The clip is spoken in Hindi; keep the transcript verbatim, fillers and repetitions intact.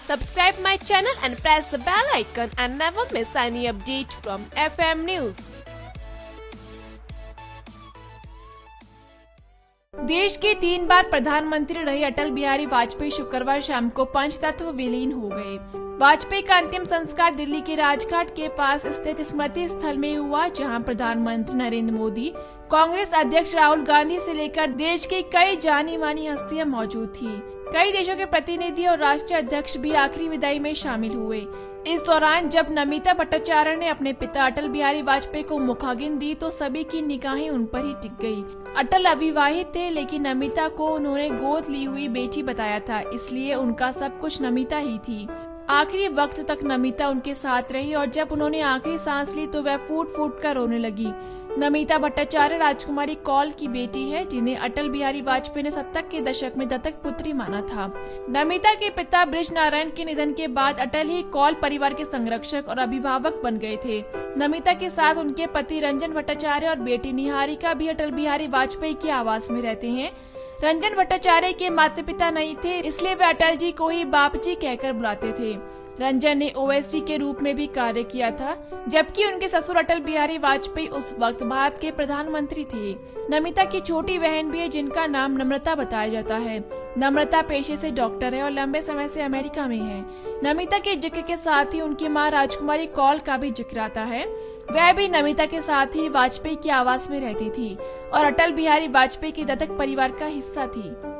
Subscribe my channel and press the bell icon and never miss any update from F M News. देश के तीन बार प्रधानमंत्री रहे अटल बिहारी वाजपेयी शुक्रवार शाम को पंचतत्व विलीन हो गए। वाजपेयी का अंतिम संस्कार दिल्ली के राजघाट के पास स्थित स्मृति स्थल में हुआ, जहां प्रधानमंत्री नरेंद्र मोदी, कांग्रेस अध्यक्ष राहुल गांधी से लेकर देश की कई जानी मानी हस्तियां मौजूद थी। कई देशों के प्रतिनिधि और राष्ट्रीय अध्यक्ष भी आखिरी विदाई में शामिल हुए। इस दौरान जब नमिता भट्टाचार्य ने अपने पिता अटल बिहारी वाजपेयी को मुखाग्नि दी तो सभी की निगाहें उन पर ही टिक गई। अटल अविवाहित थे, लेकिन नमिता को उन्होंने गोद ली हुई बेटी बताया था, इसलिए उनका सब कुछ नमिता ही थी। आखिरी वक्त तक नमिता उनके साथ रही और जब उन्होंने आखिरी सांस ली तो वह फूट फूट कर रोने लगी। नमिता भट्टाचार्य राजकुमारी कौल की बेटी है, जिन्हें अटल बिहारी वाजपेयी ने सत्तर के दशक में दत्तक पुत्री माना था। नमिता के पिता बृज नारायण के निधन के बाद अटल ही कौल परिवार के संरक्षक और अभिभावक बन गए थे। नमिता के साथ उनके पति रंजन भट्टाचार्य और बेटी निहारिका भी अटल बिहारी वाजपेयी के आवास में रहते हैं। रंजन भट्टाचार्य के माता पिता नहीं थे, इसलिए वे अटल जी को ही बाप जी कहकर बुलाते थे। रंजन ने ओएसडी के रूप में भी कार्य किया था, जबकि उनके ससुर अटल बिहारी वाजपेयी उस वक्त भारत के प्रधानमंत्री थे। नमिता की छोटी बहन भी है, जिनका नाम नम्रता बताया जाता है। नम्रता पेशे से डॉक्टर है और लंबे समय से अमेरिका में है। नमिता के जिक्र के साथ ही उनकी मां राजकुमारी कौल का भी जिक्र आता है। वह भी नमिता के साथ ही वाजपेयी के आवास में रहती थी और अटल बिहारी वाजपेयी के दत्तक परिवार का हिस्सा थी।